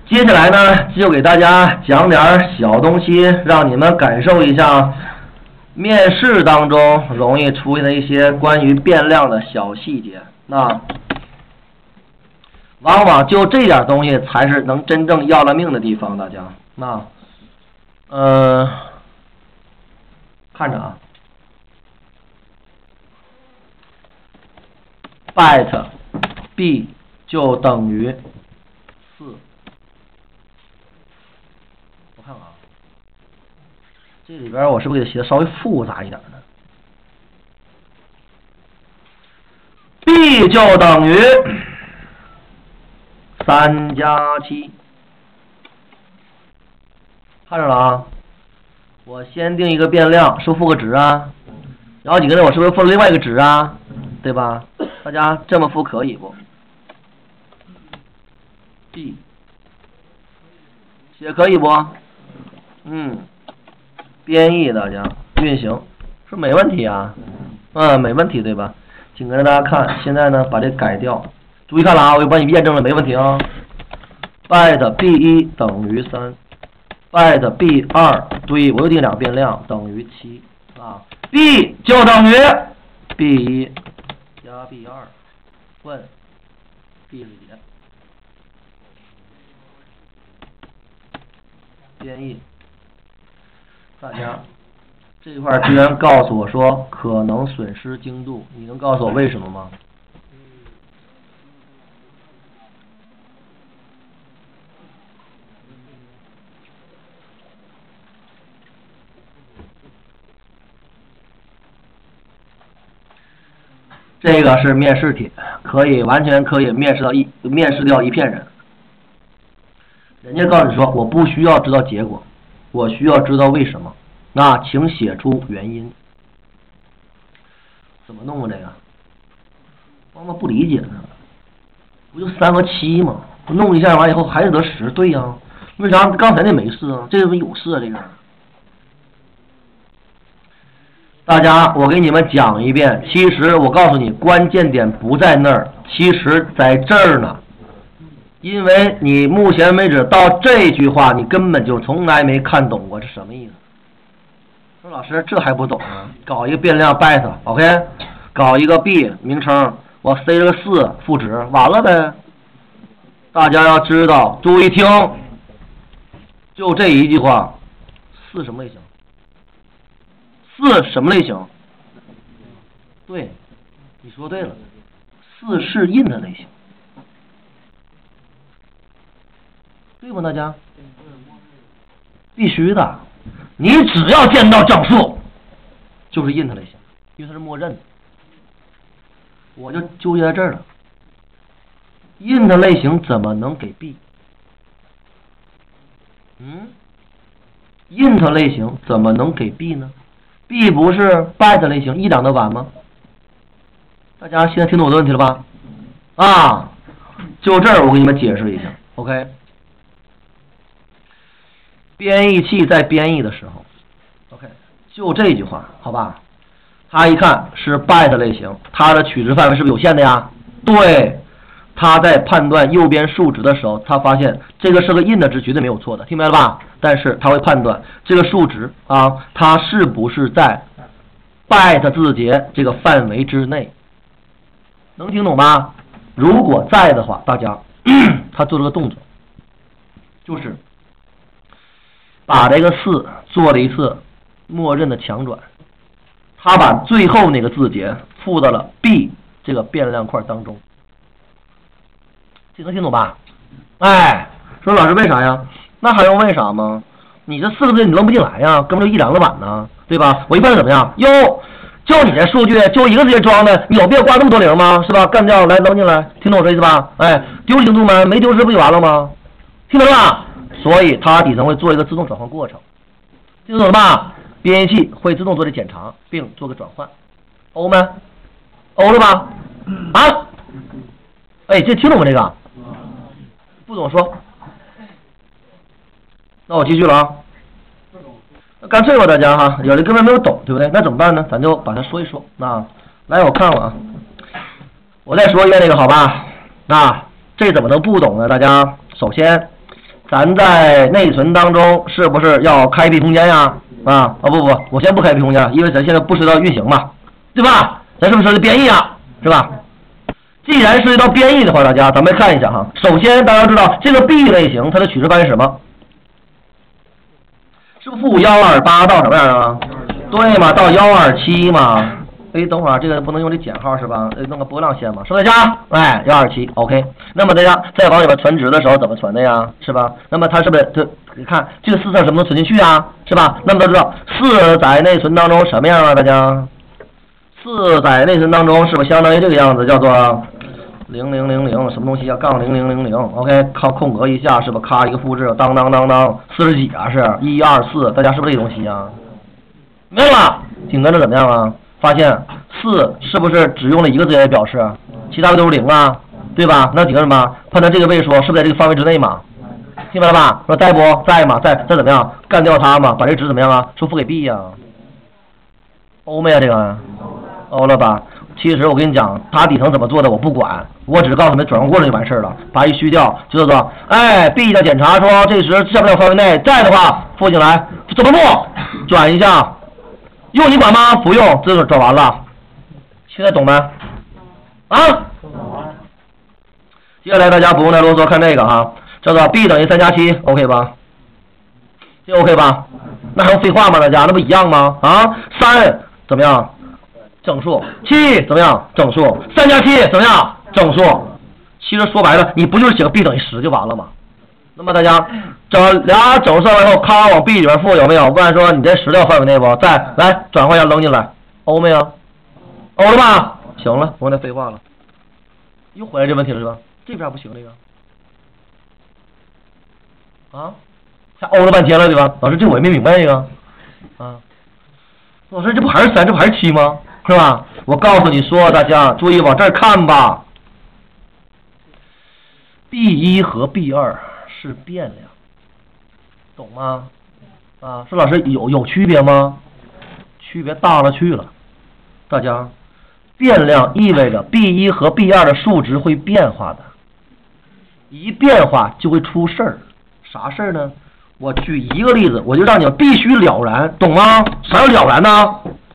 接下来呢，就给大家讲点小东西，让你们感受一下面试当中容易出现的一些关于变量的小细节。那往往就这点东西才是能真正要了命的地方，大家。那看着啊 byte b 就等于4。我看看啊，这里边我是不是得写的稍微复杂一点呢 ？b 就等于3加7，看着了啊。我先定一个变量，是不是赋个值啊？然后你跟着我是不是赋另外一个值啊？对吧？大家这么赋可以不 ？b 写可以不？编译大家运行是没问题啊，没问题对吧？请跟着大家看，现在呢把这改掉，注意看了啊，我帮你验证了没问题啊。byte b1等于3。byte b2对，我又定两个变量等于7啊 ，b 就等于 b1 加 b2 问 b 是几？编译，大家这块居然告诉我说可能损失精度，你能告诉我为什么吗？这个是面试题，完全可以面试掉一片人。人家告诉你说，我不需要知道结果，我需要知道为什么。那请写出原因。怎么弄啊？这个妈妈不理解呢，不就3和7吗？我弄一下完以后还是得10，对呀。为啥刚才那没事啊？这个有事啊？这个。大家，我给你们讲一遍。其实我告诉你，关键点不在那儿，其实在这儿呢。因为你目前为止到这句话，你根本就从来没看懂过，这什么意思？说老师，这还不懂啊？搞一个变量 byte，OK， 搞一个 b 名称，我塞了个4赋值，完了呗。大家要知道，注意听，就这一句话，4什么类型？4什么类型？对，你说对了，4是 int 类型，对吗？大家必须的，你只要见到整数就是 int 类型，因为它是默认的。我就纠结在这儿了 ，int 类型怎么能给 b？ int 类型怎么能给 b 呢？b 不是 byte 类型，1、2的完吗？大家现在听懂我的问题了吧？啊，就这儿我给你们解释一下 ，OK。编译器在编译的时候 ，OK， 就这句话，好吧？他一看是 byte 类型，它的取值范围是不是有限的呀？对，他在判断右边数值的时候，他发现这个是个 int 值，绝对没有错的，听明白了吧？但是他会判断这个数值啊，它是不是在 byte 字节这个范围之内，能听懂吗？如果在的话，大家他做了个动作，就是把这个4做了一次默认的强转，他把最后那个字节附到了 b 这个变量块当中，这能听懂吧？哎，说老师为啥呀？那还用为啥吗？你这4个字你扔不进来呀，根本就1、2个版呢，对吧？我一判断怎么样？哟，就你这数据就一个字节装的，你有必要挂那么多零吗？是吧？干掉，来扔进来，听懂我这意思吧？哎，丢失精度吗？没丢失不就完了吗？听懂了吧？所以它底层会做一个自动转换过程，听懂了吧？编译器会自动做这检查，并做个转换。欧没？欧了吧？啊？哎，这听懂吗？这个？不懂说。那我继续了啊。那干脆吧，大家哈，有的根本没有懂，对不对？那怎么办呢？咱就把它说一说。那来，我看看啊，我再说一遍这个好吧？那这怎么能不懂呢？大家首先咱在内存当中是不是要开闭空间呀？不，我先不开闭空间，因为咱现在不涉及到运行嘛，对吧？咱是不是涉及编译啊？是吧？既然涉及到编译的话，大家咱们看一下哈。首先大家知道这个 B 类型它的取值范围是什么？是不是负128到什么样啊？对嘛，到127嘛。等会儿这个不能用这减号是吧？弄个波浪线嘛，是不是大家？127 OK。那么大家在往里边存值的时候怎么存的呀？是吧？那么它是不是你看这个4册什么能存进去啊？是吧？那么都知道4载内存当中什么样啊？大家4载内存当中是不是相当于这个样子，叫做0000什么东西啊？杠0000 OK， 靠空格一下是不是咔一个复制，当40几啊？是124，大家是不是这个东西啊？没有了，紧跟着怎么样啊？发现4是不是只用了一个字来表示，其他的都是0啊，对吧？那紧跟着什么？判断这个位数是不是在这个范围之内嘛？听明白了吧？说在不在嘛？再怎么样干掉它嘛？把这个值怎么样啊？说付给 B 呀、欧没啊？这个欧了吧？其实我跟你讲，它底层怎么做的我不管，我只是告诉你们转换过程就完事了，把一虚掉就叫做B 的检查说这时下不了范围内，在的话付进来，怎么付？转一下。用你管吗？不用，这就转完了。现在懂没？接下来大家不用再啰嗦，看这个哈，叫做 B 等于3+7 ，OK 吧？这 OK 吧？那还用废话吗？大家那不一样吗？3怎么样？整数。7怎么样？整数。3+7怎么样？整数。其实说白了，你不就是写个 B 等于10就完了吗？那么大家整俩整数完后，咔往 B 里边付，有没有？问说你在10料范围内不？再来转换一下扔进来，欧没有？欧了吧？行了，不用再废话了。又回来这问题了是吧？这边不行这个还欧了半天了对吧？老师这我也没明白这个老师这不还是3，这不还是7吗？是吧？我告诉你说，大家注意往这儿看吧。B1和 B2是变量，懂吗？说老师有区别吗？区别大了去了。大家，变量意味着 B1和 B2的数值会变化的，一变化就会出事儿。啥事儿呢？我举一个例子，我就让你们必须了然，懂吗？啥叫了然呢？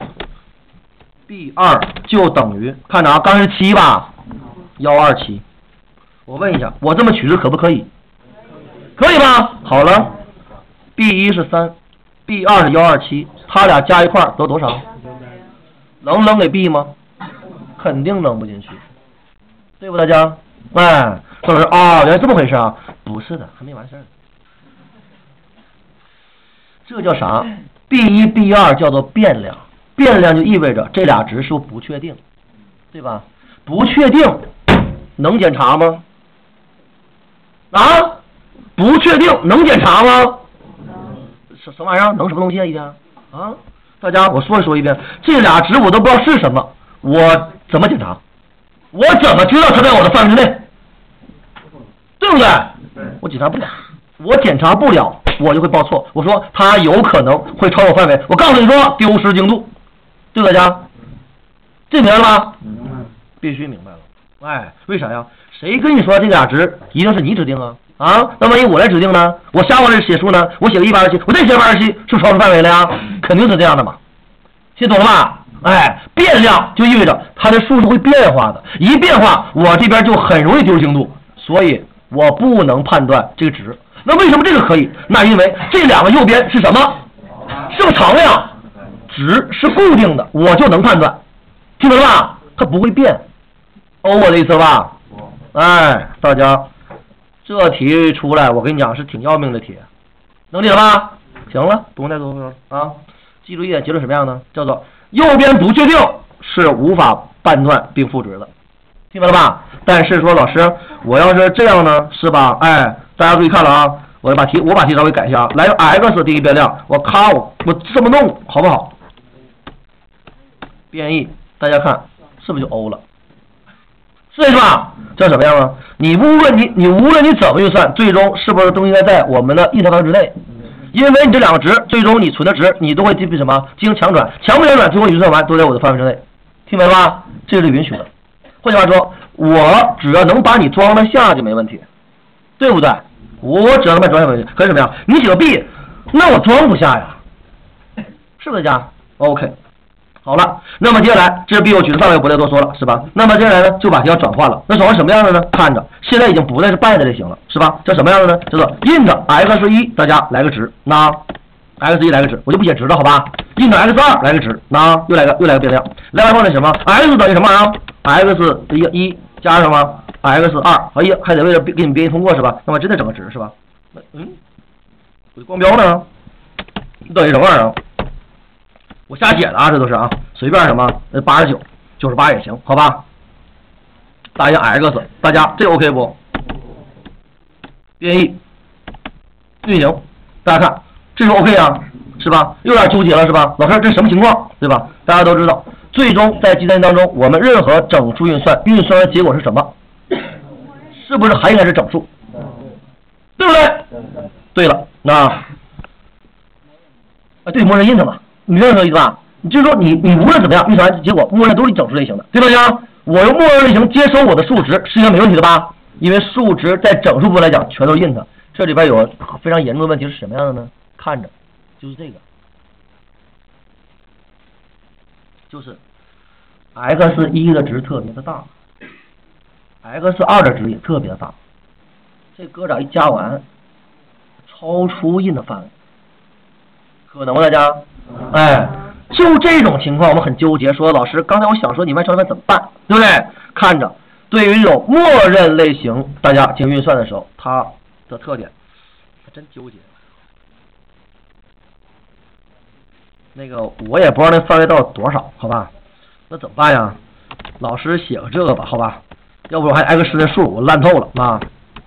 B2 就等于看着啊，刚是7吧，127。我问一下，我这么取值可不可以？可以吧？好了 ，B1 是3 ，B2 是127，他俩加一块都多少？能扔给 B 吗？肯定扔不进去，对不大家？这是原来这么回事啊？不是的，还没完事儿。这叫啥 ？B1、B2 叫做变量，变量就意味着这俩值是不确定，对吧？不确定能检查吗？不确定能检查吗？什么玩意儿？能什么东西啊？一天大家我说一遍，这俩值我都不知道是什么，我怎么检查？我怎么知道它在我的范围之内？对不对？我检查不了，我检查不了，我就会报错。我说它有可能会超过范围，我告诉你说丢失精度，对大家？这明白了吗？必须明白了。为啥呀？谁跟你说这俩值一定是你指定啊？那万一我来指定呢？我瞎往这写数呢？我写个127，我再写127，是不是超出范围了呀？肯定是这样的嘛。听懂了吧？变量就意味着它的数是会变化的，一变化我这边就很容易丢精度，所以我不能判断这个值。那为什么这个可以？那因为这两个右边是什么？是个常量，值是固定的，我就能判断。听懂了吧？它不会变。我的意思吧？大家。这题出来，我跟你讲是挺要命的题，能理解吧？行了，不用再多说了记住一点结论什么样呢？叫做右边不确定是无法判断并赋值的，听明白了吧？但是说老师，我要是这样呢，是吧？大家注意看了啊，我把题稍微改一下，来 x 第一变量，我这么弄好不好？变异，大家看是不是就 O 了？是吧？叫什么样啊？你无论你怎么运算，最终是不是都应该在我们的预测范围之内？因为你这两个值，最终你存的值，你都会进行什么？进行强转，强不强转，最后你运算完都在我的范围之内，听明白吧？这是允许的。换句话说，我只要能把你装得下就没问题，对不对？ 我只能卖装下为可以什么呀？你写个 B， 那我装不下呀，是不是加 ？OK， 好了，那么接下来这是 B 有取值范围，不再多说了，是吧？那么接下来呢，就把题要转换了。那转换什么样的呢？看着，现在已经不再是 byte 类型了，是吧？这什么样的呢？叫做 int x1， 大家来个值，那 x1 来个值，我就不写值了，好吧 ？int x2 来个值，那又来个变量，来完后那什么 x 等于什么啊 ？x1加什么 x2， 哎呀，还得为了给你们编译通过是吧？那么真的整个值是吧？我光标呢？等于什么玩意儿？我瞎写的啊，这都是啊，随便什么89、98也行，好吧？大于 x， 大家这 OK 不？编译运行，大家看，这是 OK 啊，是吧？有点纠结了是吧？老师这什么情况，对吧？大家都知道，最终在计算机当中，我们任何整数运算的结果是什么？是不是还应该是整数？对不对？对了，那对，默认 int 嘛，你明白这意思吧？就是说你无论怎么样，运算结果默认都是整数类型的，对吧？大家，我用默认类型接收我的数值是应该没问题的吧？因为数值在整数部分来讲全都是 int， 这里边有非常严重的问题是什么样的呢？看着，就是这个，就是 x1 的值特别的大 ，x2 的值也特别的大，这哥俩一加完，超出 int 范围。可能吗？大家，哎，就这种情况，我们很纠结。说老师，刚才我想说你万超一般怎么办，对不对？看着，对于这种默认类型，大家进行运算的时候，它的特点，还真纠结。那个我也不知道那范围到底多少，好吧？那怎么办呀？老师写个这个吧，好吧？要不我还x10的数，我烂透了啊！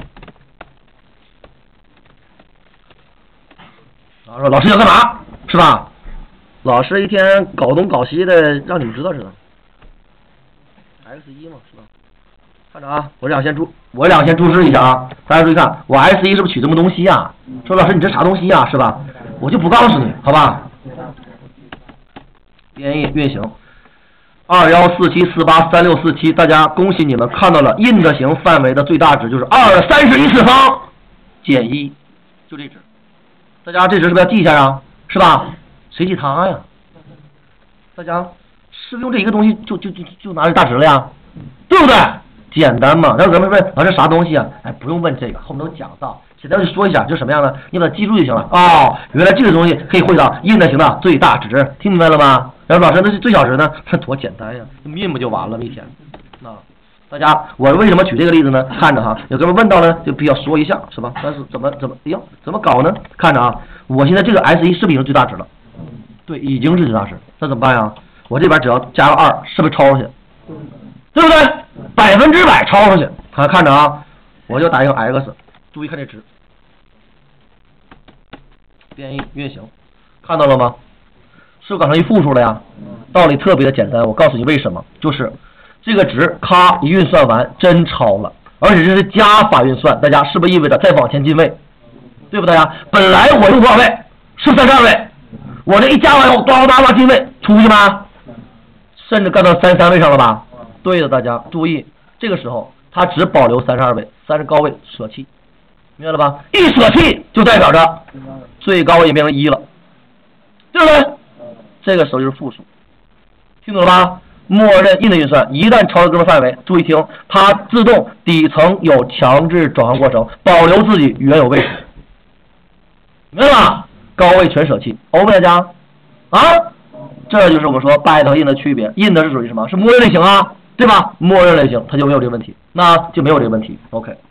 说老师要干嘛是吧？老师一天搞东搞西的，让你们知道知道。x1嘛是吧？看着啊，我俩先注释一下啊，大家注意看，我 x1 是不是取这么东西啊？说老师你这啥东西啊是吧？我就不告诉你，好吧？编译运行2147483647，大家恭喜你们看到了int型范围的最大值就是2的31次方减1，就这值。大家这值是不是要记一下啊？是吧？谁记它呀？大家是不是用这一个东西就拿这大值了呀？对不对？简单嘛。然后咱们问老师啥东西啊？哎，不用问这个，后面都讲到。简单就说一下，就是什么样的，你把它记住就行了。哦，原来这个东西可以汇到int型的最大值，听明白了吗？然后老师那是最小值呢？这多简单呀，min不就完了吗？一天。那大家，我为什么举这个例子呢？看着哈，有哥们问到呢，就必须要说一下，是吧？但是怎么，哎呦，怎么搞呢？看着啊，我现在这个 S1 是不是已经最大值了？对，已经是最大值，那怎么办呀？我这边只要加个2，是不是超出去？对不对？100%超出去。看着啊，我就打一个 x， 注意看这值，编译运行，看到了吗？是不是搞成一负数了呀？道理特别的简单，我告诉你为什么，就是这个值咔一运算完真超了，而且这是加法运算，大家是不是意味着再往前进位？对不对呀？本来我用多少位？是32位，我这一加完后呱进位出去吗？甚至干到33位上了吧？对的，大家注意，这个时候它只保留32位，30高位舍弃，明白了吧？一舍弃就代表着最高位变成1了，对不对？这个时候就是负数，听懂了吧？默认int运算一旦超出哥们范围，注意听，它自动底层有强制转换过程，保留自己原有位置，明白了？高位全舍弃 ，OK 大家啊？这就是我们说 byte 和int的区别。int是属于什么？是默认类型啊，对吧？默认类型它就没有这个问题，那就没有这个问题。OK。